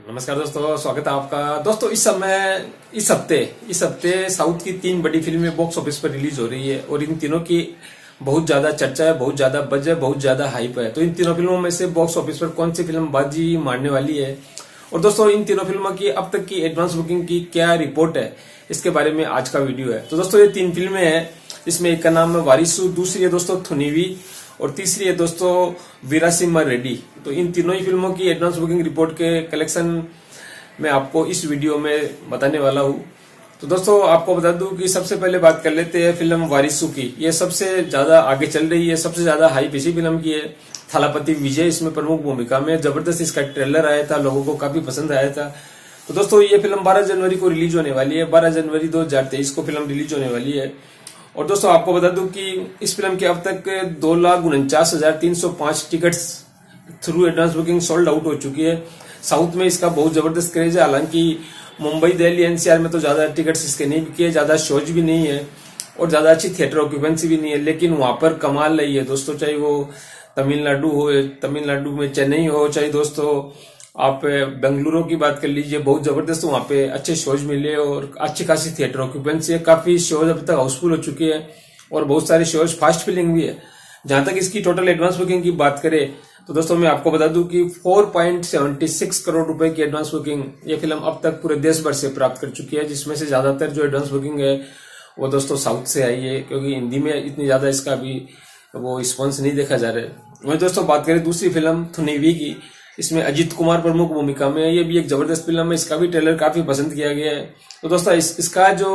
नमस्कार दोस्तों, स्वागत है आपका। दोस्तों इस हफ्ते साउथ की 3 बड़ी फिल्में बॉक्स ऑफिस पर रिलीज हो रही है और इन तीनों की बहुत ज्यादा चर्चा है, बहुत ज्यादा बज है, बहुत ज्यादा हाइप है। तो इन तीनों फिल्मों में से बॉक्स ऑफिस पर कौन सी फिल्म बाजी मारने वाली है और दोस्तों इन तीनों फिल्मों की अब तक की एडवांस बुकिंग की क्या रिपोर्ट है, इसके बारे में आज का वीडियो है। तो दोस्तों ये 3 फिल्में हैं, इसमें एक का नाम है वारिसु, दूसरी है दोस्तों थुनीवी और तीसरी है दोस्तों वीरासिम्हा रेड्डी। तो इन तीनों ही फिल्मों की एडवांस बुकिंग रिपोर्ट के कलेक्शन मैं आपको इस वीडियो में बताने वाला हूं। तो दोस्तों आपको बता दूं कि सबसे पहले बात कर लेते हैं फिल्म वारिसु की। ये सबसे ज्यादा आगे चल रही है, सबसे ज्यादा हाइप इसी फिल्म की है। थालापति विजय इसमें प्रमुख भूमिका में, जबरदस्त इसका ट्रेलर आया था, लोगों को काफी पसंद आया था। तो दोस्तों ये फिल्म 12 जनवरी को रिलीज होने वाली है, 12 जनवरी 2023 को फिल्म रिलीज होने वाली है। और दोस्तों आपको बता दूं कि इस फिल्म के अब तक 2,49,305 tickets through advance booking sold out हो चुकी है। साउथ में इसका बहुत जबरदस्त क्रेज है, हालांकि मुंबई, दिल्ली, एनसीआर में तो ज्यादा टिकट्स इसके नहीं बिके, ज्यादा शोज भी नहीं है और ज्यादा अच्छी थिएटर ऑक्यूपेंसी भी नहीं है, लेकिन वहां पर कमाल रही है दोस्तों। चाहे वो तमिलनाडु हो, तमिलनाडु में चेन्नई हो, चाहे दोस्तों आप बेंगलुरु की बात कर लीजिए, बहुत जबरदस्त वहां पे अच्छे शोज मिले और अच्छी खासी थिएटर ऑक्यूपेंसी है। काफी शोज अब तक हाउसफुल हो चुके हैं और बहुत सारे शोज फास्ट फिलिंग भी है। जहां तक इसकी टोटल एडवांस बुकिंग की बात करें तो दोस्तों मैं आपको बता दूं कि 4.76 करोड़ रुपए की एडवांस बुकिंग ये फिल्म अब तक पूरे देश भर से प्राप्त कर चुकी है, जिसमें से ज्यादातर जो एडवांस बुकिंग है वो दोस्तों साउथ से आई है, क्योंकि हिंदी में इतनी ज्यादा इसका अभी वो रिस्पॉन्स नहीं देखा जा रहा है। वहीं दोस्तों बात करें दूसरी फिल्म थुनीवी की, इसमें अजीत कुमार प्रमुख भूमिका में है। ये भी एक जबरदस्त फिल्म है, इसका भी ट्रेलर काफी पसंद किया गया है। तो दोस्तों इसका जो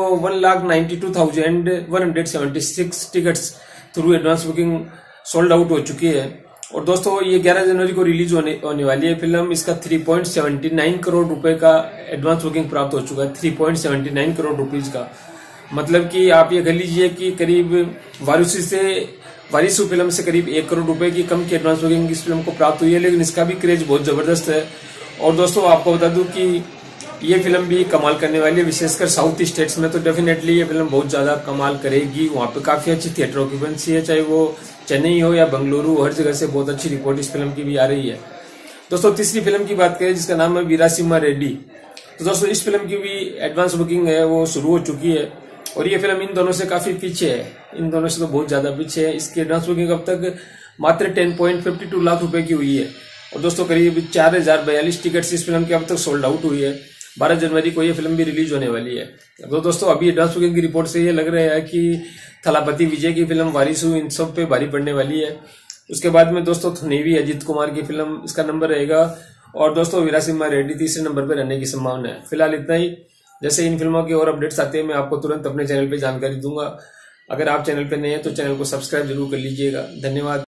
1,92,176 tickets through advance booking sold out हो चुकी है। और दोस्तों ये 11 जनवरी को रिलीज होने वाली है फिल्म। इसका 3.79 करोड़ रुपए का एडवांस बुकिंग प्राप्त हो चुका है, 3.79 करोड़ रुपीज का। मतलब कि आप ये कह लीजिए कि करीब वारिसु फिल्म से करीब 1 करोड़ रुपए की कम की एडवांस बुकिंग इस फिल्म को प्राप्त हुई है, लेकिन इसका भी क्रेज बहुत जबरदस्त है। और दोस्तों आपको बता दूं कि ये फिल्म भी कमाल करने वाली है, विशेषकर साउथ स्टेट्स में तो डेफिनेटली ये फिल्म बहुत ज्यादा कमाल करेगी। वहां पे काफी अच्छी थिएटर ऑक्यूपेंसी है, चाहे वो चेन्नई हो या बेंगलुरु, हर जगह से बहुत अच्छी रिपोर्ट इस फिल्म की भी आ रही है। दोस्तों तीसरी फिल्म की बात करें जिसका नाम है वीरासिम्हा रेड्डी। तो दोस्तों इस फिल्म की भी एडवांस बुकिंग है वो शुरू हो चुकी है और ये फिल्म इन दोनों से काफी पीछे है, इन दोनों से तो बहुत ज्यादा पीछे है। इसकी एडवांस बुकिंग अब तक मात्र 10.52 लाख रुपए की हुई है और दोस्तों करीब 4,042 टिकट्स इस फिल्म की अब तक सोल्ड आउट हुई है। 12 जनवरी को ये फिल्म भी रिलीज होने वाली है। तो दोस्तों अभी एडवांस बुकिंग की रिपोर्ट से ये लग रहा है कि थालापति विजय की फिल्म वारिसु इन सब पे भारी पड़ने वाली है। उसके बाद में दोस्तों थुनीवी अजीत कुमार की फिल्म इसका नंबर रहेगा और दोस्तों वीरासिम्हा रेड्डी तीसरे नंबर पर रहने की संभावना है। फिलहाल इतना ही। जैसे इन फिल्मों के और अपडेट्स आते हैं मैं आपको तुरंत अपने चैनल पे जानकारी दूंगा। अगर आप चैनल पे नए हैं तो चैनल को सब्सक्राइब जरूर कर लीजिएगा। धन्यवाद।